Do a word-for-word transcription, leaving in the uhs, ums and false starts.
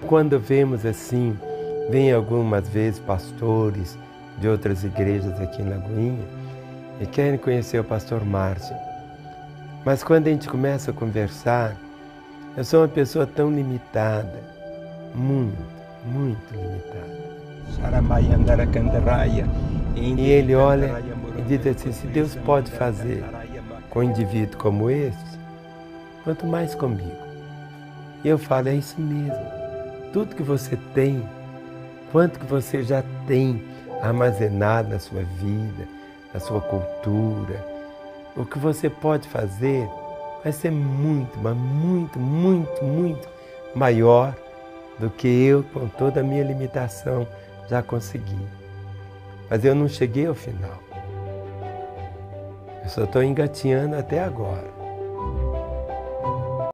quando vemos assim, vem algumas vezes pastores de outras igrejas aqui em Lagoinha e querem conhecer o pastor Márcio. Mas quando a gente começa a conversar, eu sou uma pessoa tão limitada, muito, muito limitada. E ele olha e diz assim, se Deus pode fazer com um indivíduo como esse, quanto mais comigo. E eu falo, é isso mesmo. Tudo que você tem, quanto que você já tem armazenado na sua vida, na sua cultura, o que você pode fazer vai ser muito, mas muito, muito, muito maior do que eu, com toda a minha limitação, já consegui. Mas eu não cheguei ao final. Eu só estou engatinhando até agora.